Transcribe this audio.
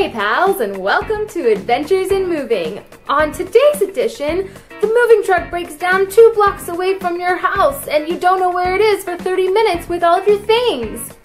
Hey pals, and welcome to Adventures in Moving. On today's edition, the moving truck breaks down 2 blocks away from your house and you don't know where it is for 30 minutes with all of your things.